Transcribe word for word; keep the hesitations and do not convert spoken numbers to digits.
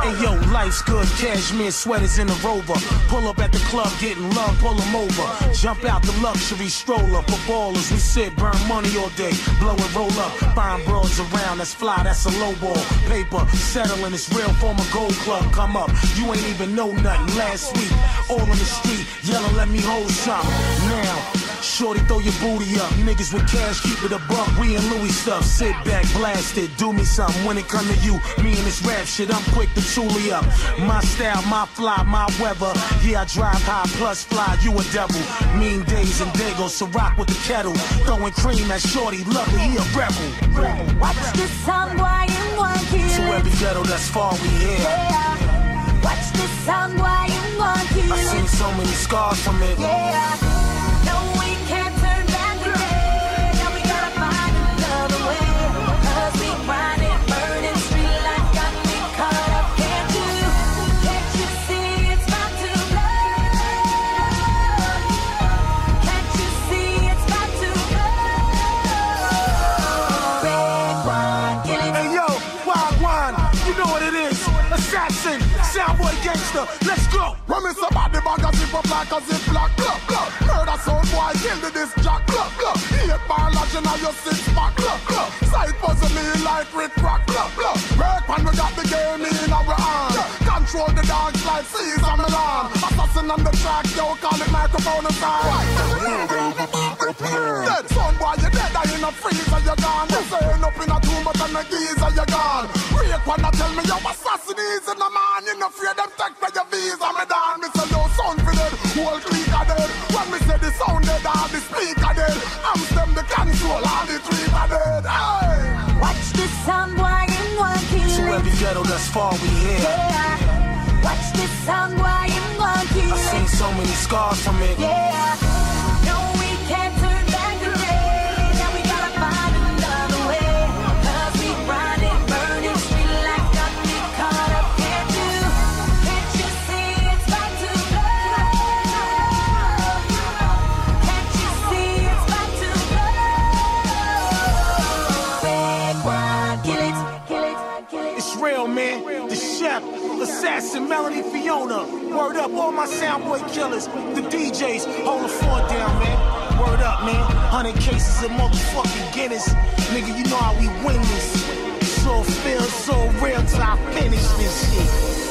Hey yo, life's good, cashmere sweaters in a Rover. Pull up at the club, getting love, pull them over. Jump out the luxury stroller. For ballers, we sit, burn money all day. Blow and roll up, find broads around. That's fly, that's a low ball. Paper, settling, it's real from a gold club. Come up, you ain't even know nothing. Last week, all on the street, yelling, let me hold something. Now, shorty, throw your booty up. Niggas with cash, keep it a buck. We in Louis stuff. Sit back, blast it. Do me something when it come to you. Me and this rap shit, I'm quick to truly up. My style, my fly, my weather. Yeah, I drive high plus fly. You a devil. Mean days and dagos, so rock with the kettle. Throwing cream at shorty, love it, he a rebel. Watch this sound, why you want to kill it? To every ghetto that's far, we here. Yeah. Watch this sound, why you want to kill it? I seen so many scars from it. Yeah. No, we can't turn back the day. Now we gotta find another way. Cause we grind it, burning street life got me caught up. Can't you, can't you see it's about to blow? Can't you see it's about to blow? Red wine, kill it. Hey yo, wild wine, you know what it is. Assassin, soundboy gangster, let's go. When me say body bag a zip up like a zip lock, club, club. Murder sound boy, kill the disc jack, club, club. Eight bar lodge in your six pack, club, club. Side puzzle me like Rick Rock, club, club. Work when we got the game in our hand. Control the dogs like Caesar Milan. Assassin on the track, yo, call it microphone and sound. Dead sound boy, you dead, I in a freezer, you gone. You saying up in a tomb, but on a geezer, you gone. Break when I tell me yo, assassin is in the man. You no fear them take for your visa, me down. Me say yo, sound for dead, whole clique are dead. When me say the sound dead, all the speaker dead. I'm them the control, all the three are dead. Hey. Watch this sound, why you want to kill it? To every ghetto that's far, we here. Yeah. Watch this sound, why you want to kill I it? seen so many scars from it. Yeah. No, we can't turn back the day. Now we gotta find another way. Cause we grind it, burning street life got me caught up. Can't you, can't you see it's about to blow? Can't you see it's about to blow? Red wine, kill it, kill it, kill it. It's real, man. The chef, assassin, Melody Fiona. Word up, all my soundboy killers. The D Js, hold the fort down, man. Word up, man. Hundred cases of motherfucking Guinness. Nigga, you know how we win this. So feel so real till I finish this shit.